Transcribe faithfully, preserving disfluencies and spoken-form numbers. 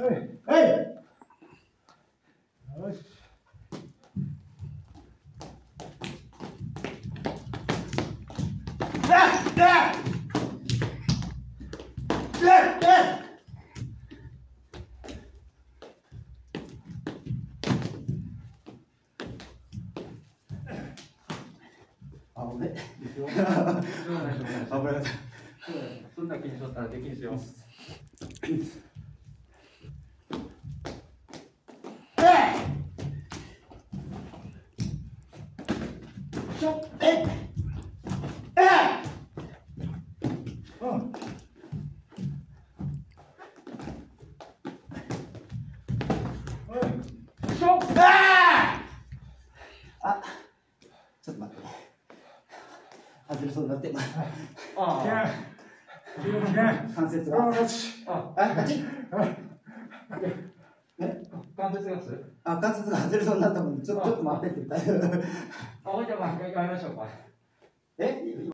はい。よし。だだだだ。あ、おね。危ない。 そんな気にしとったらできんすよ。 しょ、え、え、うん。しょ、あ、ちょっと待って。外れそうになって。 ああ。 関節が。あ、あっち。 関節がす。 あ、関節が外れそうになったもんで、ちょっと待ってって言った。 あ、ほいじゃまあ、やりましょうか。 え？